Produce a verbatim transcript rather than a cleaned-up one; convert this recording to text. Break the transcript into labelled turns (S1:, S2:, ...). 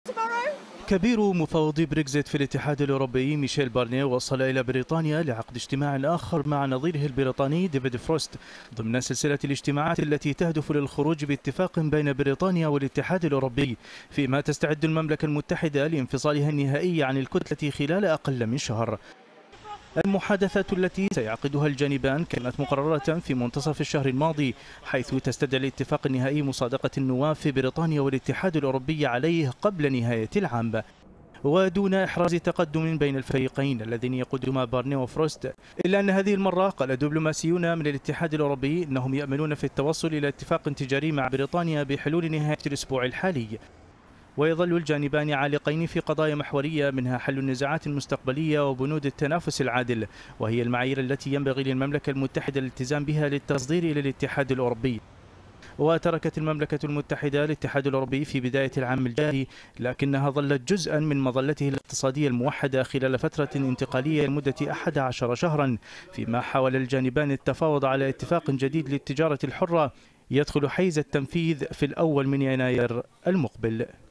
S1: كبير مفوضي بريكزيت في الاتحاد الأوروبي ميشيل بارنيه وصل إلى بريطانيا لعقد اجتماع آخر مع نظيره البريطاني ديفيد فروست ضمن سلسلة الاجتماعات التي تهدف للخروج باتفاق بين بريطانيا والاتحاد الأوروبي، فيما تستعد المملكة المتحدة لانفصالها النهائي عن الكتلة خلال أقل من شهر. المحادثات التي سيعقدها الجانبان كانت مقررة في منتصف الشهر الماضي، حيث تستدعي الاتفاق النهائي مصادقة النواب في بريطانيا والاتحاد الأوروبي عليه قبل نهاية العام، ودون إحراز تقدم بين الفريقين الذين يقودهما بارنيه وفروست. إلا أن هذه المرة قال دبلوماسيون من الاتحاد الأوروبي أنهم يأملون في التوصل إلى اتفاق تجاري مع بريطانيا بحلول نهاية الأسبوع الحالي. ويظل الجانبان عالقين في قضايا محورية منها حل النزاعات المستقبلية وبنود التنافس العادل، وهي المعايير التي ينبغي للمملكة المتحدة الالتزام بها للتصدير إلى الاتحاد الأوروبي. وتركت المملكة المتحدة الاتحاد الأوروبي في بداية العام الجاري، لكنها ظلت جزءا من مظلته الاقتصادية الموحدة خلال فترة انتقالية لمدة أحد عشر شهرا، فيما حاول الجانبان التفاوض على اتفاق جديد للتجارة الحرة يدخل حيز التنفيذ في الأول من يناير المقبل.